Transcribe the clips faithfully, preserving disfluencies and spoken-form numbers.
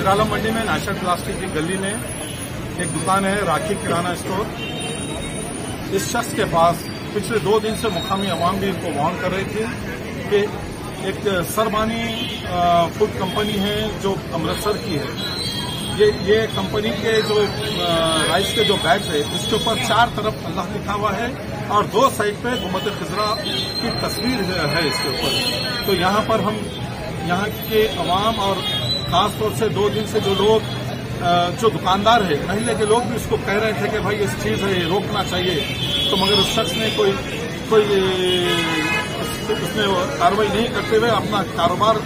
मिरालम मंडी में national plastic की गली में एक दुकान है, राखी किराना स्टोर। इस शख्स के पास पिछले दो दिन से मुकामी अवाम भी इनको वार्न कर रही थी कि एक सरबानी फूड कंपनी है जो अमृतसर की है। ये ये कंपनी के जो राइस के जो बैग है इसके ऊपर चार तरफ अल्लाह लिखा हुआ है और दो साइड पे गुम्बद खिजरा की तस्वीर है इसके ऊपर। तो यहाँ पर हम यहाँ के अवाम और खासतौर से दो दिन से जो लोग जो दुकानदार है, महल्ले के लोग भी उसको कह रहे थे कि भाई इस चीज है, ये रोकना चाहिए। तो मगर उस शख्स ने कोई कोई उसने कार्रवाई नहीं करते हुए अपना कारोबार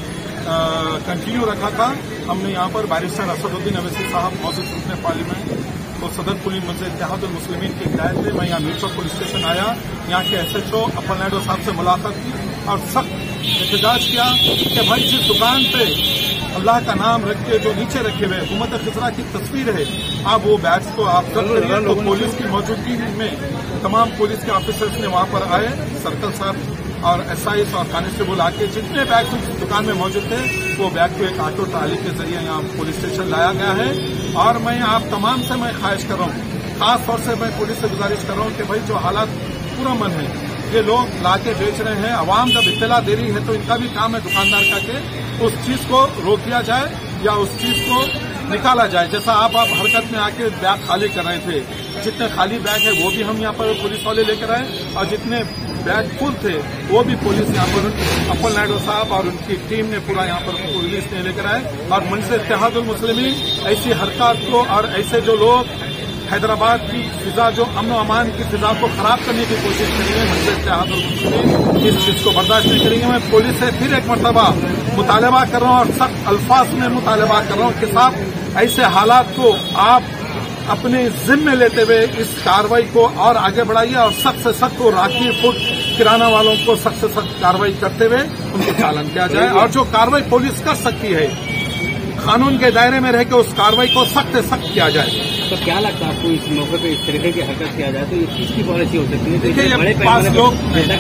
कंटिन्यू रखा था। हमने यहाँ पर बैरिस्टर असदुद्दीन अवैसी साहब मौजूद रुकने पार्लियामेंट तो सदर पुलिस मुझे इत्तेहादुल मुस्लिमीन की हिदायत पे मैं यहाँ मीरचौक पुलिस स्टेशन आया। यहाँ के S H O Appal Naidu साहब से मुलाकात की और सख्त एहतजाज किया कि भाई जिस दुकान पे अल्लाह का नाम रख के जो नीचे रखे हुए गुम्बद खिजरा की तस्वीर है, आप वो बैग्स को आप जब्त करिए। तो पुलिस की मौजूदगी में तमाम पुलिस के ऑफिसर्स ने वहां पर आए, सर्कल साहब और एस आई और कांस्टेबल आके जितने बैग उस दुकान में मौजूद थे वो बैग को एक ऑटो ट्राली के जरिए यहाँ पुलिस स्टेशन लाया गया है। और मैं आप तमाम से मैं ख्वाहिश कर रहा हूँ, खास तौर से मैं पुलिस से गुजारिश कर रहा हूँ कि भाई जो हालात पूरा मन है, ये लोग लाके बेच रहे हैं, अवाम जब इत्तला दे रही है तो इनका भी काम है दुकानदार का के उस चीज को रोक दिया जाए या उस चीज को निकाला जाए। जैसा आप आप हरकत में आके बैग खाली कर रहे थे, जितने खाली बैग है वो भी हम यहाँ पर पुलिस वाले लेकर आए और जितने बैग फुल थे वो भी पुलिस यहाँ पर अप्पल नायडू साहब और उनकी टीम ने पूरा यहाँ पर पुलिस ने लेकर आए। और मंजर इत्तेहादुल मुस्लिमीन ऐसी हरकत को और ऐसे जो लोग हैदराबाद की फिजा जो अमन अमान की फिजा को खराब करने की कोशिश करेंगे, मंजर इत्तेहादुल मुस्लिमीन इस चीज को बर्दाश्त नहीं करेंगे। मैं पुलिस से फिर एक मरतबा मुतालबा कर रहा हूँ और सख्त अल्फाज में मुतालबा कर रहा हूँ कि साहब ऐसे हालात को आप अपने जिम्मे लेते हुए इस कार्रवाई को और आगे बढ़ाइए और सख्त से सख्त को राखी फूड किराना वालों को सख्त से सख्त कार्रवाई करते हुए उनको चालान किया जाए। और जो कार्रवाई पुलिस कर सकती है कानून के दायरे में रह के उस कार्रवाई को सख्त से सख्त किया जाए। तो क्या लगता है आपको इस मौके पे इस तरीके की हरकत किया जाए तो ये चीज की पॉलिसी हो सकती है? देखिए ये पांच लोग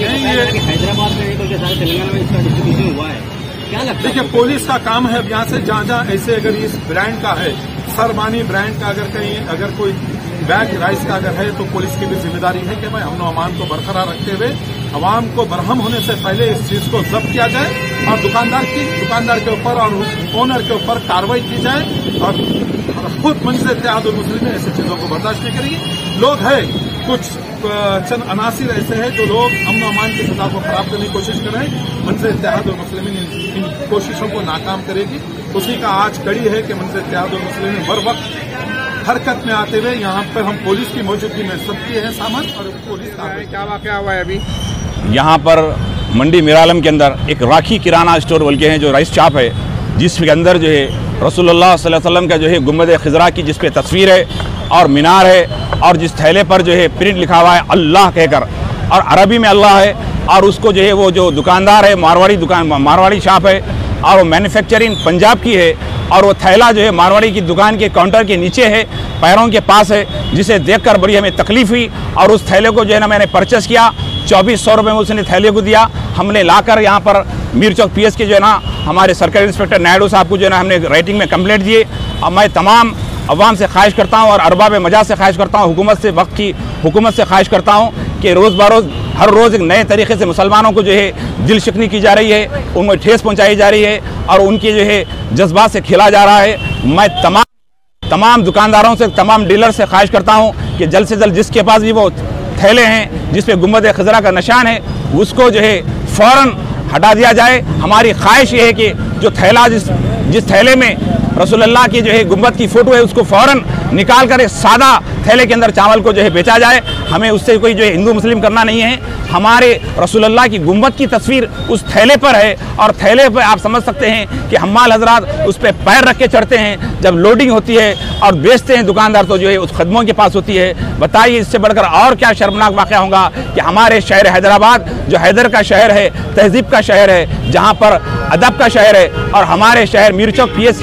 हैदराबाद में नहीं बल्कि सारे तेलंगाना में इसका डिस्ट्रीब्यूशन हुआ है, क्या लगता है? देखिए पुलिस का काम है यहाँ से जहाँ जहाँ ऐसे अगर इस ब्रांड का है, सरबानी ब्रांड का अगर कहीं अगर कोई बैग राइस का अगर है तो पुलिस की भी जिम्मेदारी है कि भाई अमन अमान को बरकरार रखते हुए अवाम को बरहम होने से पहले इस चीज को जब्त किया जाए और दुकानदार की दुकानदार के ऊपर और ओनर के ऊपर कार्रवाई की जाए। और खुद मंजर इत्तेहादुल मुस्लिमीन ऐसी चीजों को बर्दाश्त नहीं करेगी। लोग है कुछ चंद अनासिर ऐसे हैं जो लोग अमन अमान की फिजा को खराब करने की कोशिश कर रहे हैं। मंजर इत्तेहादुल मुस्लिमीन इन, इन कोशिशों को नाकाम करेगी। उसी का आज कड़ी है कि मंजर इत्तेहादुल मुस्लिमीन बर वक्त हरकत में आते हुए यहाँ पर हम पुलिस की मौजूदगी में सबकी है सामान और पुलिस का क्या वाकया हुआ है अभी यहाँ पर मंडी मिरालम के अंदर एक राखी किराना स्टोर बोल के हैं जो राइस शॉप है, जिसके अंदर जो है रसूलुल्लाह सल्लल्लाहु अलैहि वसल्लम का जो है गुम्बद खिजरा की जिस पे तस्वीर है और मीनार है और जिस थैले पर जो है प्रिंट लिखा हुआ है अल्लाह कहकर और अरबी में अल्लाह है। और उसको जो है वो जो दुकानदार है मारवाड़ी दुकान मारवाड़ी शॉप है और वो मैन्युफैक्चरिंग पंजाब की है और वो थैला जो है मारवाड़ी की दुकान के काउंटर के नीचे है, पैरों के पास है, जिसे देखकर बड़ी हमें तकलीफ हुई। और उस थैले को जो है ना मैंने परचेस किया, चौबीस सौ रुपये में उसने थैले को दिया। हमने लाकर यहाँ पर मीरचौक पी एस के जो है ना हमारे सर्कल इंस्पेक्टर नायडू साहब को जो है ना हमने राइटिंग में कंप्लेंट दिए। अब मैं तमाम अवाम से ख्वाहिश करता हूँ और अरबाब मजा से ख्वाहिश करता हूँ, हुकूमत से वक्त की हुकूमत से ख्वाहिश करता हूँ कि रोज़ बरोज़ हर रोज़ एक नए तरीके से मुसलमानों को जो है दिल शिकनी की जा रही है, उनको ठेस पहुँचाई जा रही है और उनके जो है जज्बात से खेला जा रहा है। मैं तमाम तमाम दुकानदारों से तमाम डीलर से ख्वाहिश करता हूँ कि जल्द से जल्द जिसके पास भी वो थैले हैं जिस पे गुम्बद खिजरा का निशान है उसको जो है फ़ौरन हटा दिया जाए। हमारी ख्वाहिश ये है कि जो थैला जिस जिस थैले में रसूलुल्लाह की जो है गुम्बद की फ़ोटो है उसको फ़ौरन निकाल कर एक सादा थैले के अंदर चावल को जो है बेचा जाए। हमें उससे कोई जो है हिंदू मुस्लिम करना नहीं है। हमारे रसूलुल्लाह की गुम्बद की तस्वीर उस थैले पर है और थैले पर आप समझ सकते हैं कि हम्माल हजरात उस पर पैर रख के चढ़ते हैं जब लोडिंग होती है और बेचते हैं दुकानदार तो जो है उस खदमों के पास होती है। बताइए इससे बढ़कर और क्या शर्मनाक वाक़या होगा कि हमारे शहर हैदराबाद जो हैदर का शहर है, तहजीब का शहर है, जहाँ पर अदब का शहर है और हमारे शहर मीरचौक पी एस की लिमिट में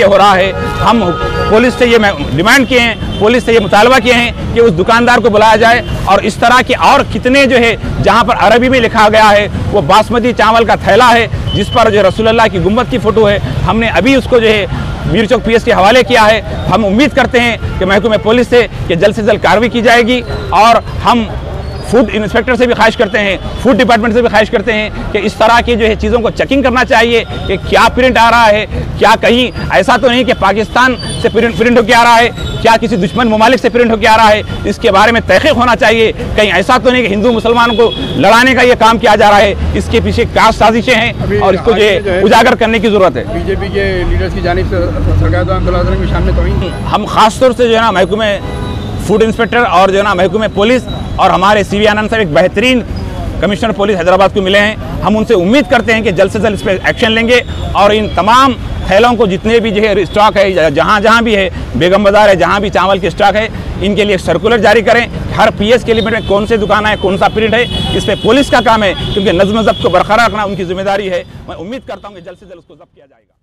ये हो रहा है। हम पुलिस से ये डिमांड किए हैं, पुलिस से ये मुतालबा किए हैं कि उस दुकानदार को बुलाया जाए और इस तरह के और कितने जो है जहाँ पर अरबी में लिखा गया है वो बासमती चावल का थैला है जिस पर जो रसूलुल्लाह की गुम्बद की फ़ोटो है, हमने अभी उसको जो है मीर चौक पी एस के हवाले किया है। हम उम्मीद करते हैं कि महकमे पुलिस से कि जल्द से जल्द कार्रवाई की जाएगी और हम फूड इंस्पेक्टर से भी ख्वाहिश करते हैं, फूड डिपार्टमेंट से भी ख्वाहिश करते हैं कि इस तरह की जो है चीज़ों को चेकिंग करना चाहिए कि क्या प्रिंट आ रहा है, क्या कहीं ऐसा तो नहीं कि पाकिस्तान से प्रिंट प्रिंट होकर आ रहा है, क्या किसी दुश्मन ममालिक से प्रिंट होकर आ रहा है, इसके बारे में तहक़ीक़ होना चाहिए। कहीं ऐसा तो नहीं कि हिंदू मुसलमानों को लड़ाने का ये काम किया जा रहा है, इसके पीछे क्या साजिशें हैं और इसको जो है उजागर करने की ज़रूरत है। बीजेपी के लीडर्स की जानिब से सरकार की शान में तौहीन, हम ख़ास तौर से जो है ना महकमे फूड इंस्पेक्टर और जो है ना महकमे पुलिस और हमारे सी वी आनंद साहब एक बेहतरीन कमिश्नर पुलिस हैदराबाद को मिले हैं। हम उनसे उम्मीद करते हैं कि जल्द से जल्द इस पर एक्शन लेंगे और इन तमाम थैलों को जितने भी जो है स्टॉक है जहाँ जहाँ भी है बेगम बाज़ार है जहाँ भी चावल के स्टॉक है इनके लिए सर्कुलर जारी करें। हर पी एस के लिमिट में कौन से दुकान है, कौन सा प्रिंट है, इस पर पुलिस का काम है क्योंकि नज़्म ज़ब्त को बरकरार रखना उनकी जिम्मेदारी है। मैं उम्मीद करता हूँ कि जल्द से जल्द उसको ज़ब्त किया जाएगा।